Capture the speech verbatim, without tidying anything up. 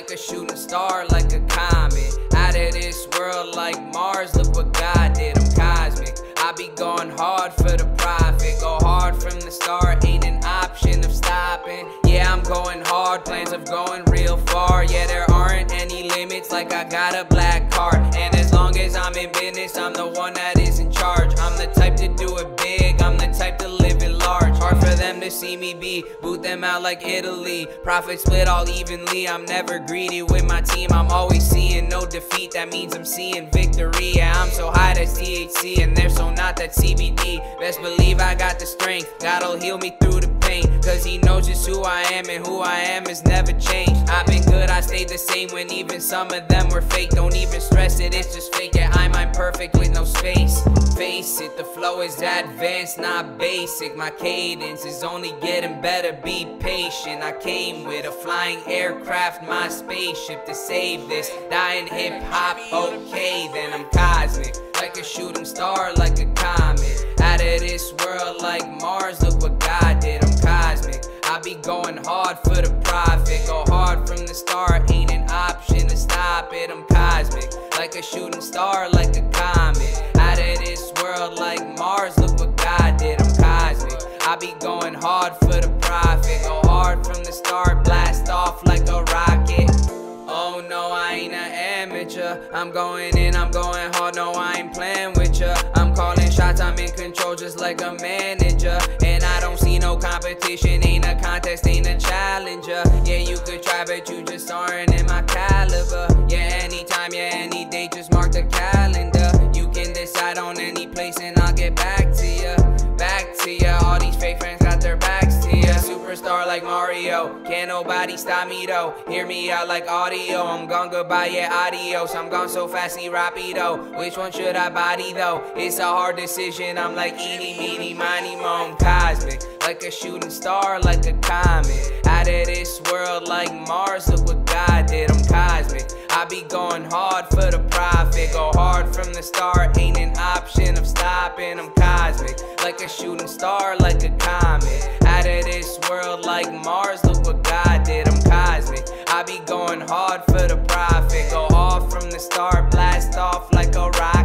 like a shooting star, like a comet. Out of this world like Mars, look what God did, I'm cosmic. I be going hard for the profit, go hard from the start, ain't an option of stopping. Yeah, I'm going hard, plans of going real far. Yeah, there aren't any limits, like I got a black card. And as long as I'm in business, I'm the one that is in charge. I'm the type to do it big, I'm the type to live it large. Hard for them to see me be, boot them out like Italy. Profit split all evenly, I'm never greedy with my team. I'm always seeing no defeat, that means I'm seeing victory. Yeah, I'm so high, that's T H C, and they're so not, that C B D. Best believe I got the strength, God'll heal me through the pain, cause he knows just who I am, and who I am has never changed. I've been good, I stayed the same when even some of them were fake. Don't even stress it, it's just fake. Yeah, I'm imperfect with no space. Face it, the flow is advanced, not basic. My cadence is only getting better, be patient. I came with a flying aircraft, my spaceship to save this. Dying hip-hop, okay, then I'm cosmic. Like a shooting star, like a comet. Out of this world like Mars, look what God did, I'm cosmic. I be going hard for the profit, go hard from the start, ain't an option to stop it, I'm cosmic. Like a shooting star, like a comet. Out of this world like Mars, look what God did, I'm cosmic. I be going hard for the profit, go hard from the start, blast off like a rocket. Oh no, I ain't an amateur, I'm going in, I'm going hard, no I ain't playing with ya. I'm calling shots, I'm in control just like a manager. And I don't see no competition, ain't a contest, ain't a challenger. Yeah, you could try but you just aren't in my caliber. Yeah, anytime, yeah, any day, just mark the calendar. You can decide on any place and I'll get back to ya. Back to ya, all these fake friends got their backs to ya. Superstar like Mario, can't nobody stop me though. Hear me out like audio, I'm gone goodbye, yeah, adios. I'm gone so fast, y rapido. Which one should I body though? It's a hard decision, I'm like eeny, meeny, miny, mo. I'm cosmic, like a shooting star, like a comet. Out of this world like Mars, look what God did, I'm cosmic. I be going hard for the profit, go hard from the start, ain't an option of stopping, I'm cosmic. Like a shooting star, like a comet. Out of this world like Mars, look what God did, I'm cosmic. I be going hard for the profit, go hard from the start, blast off like a rocket.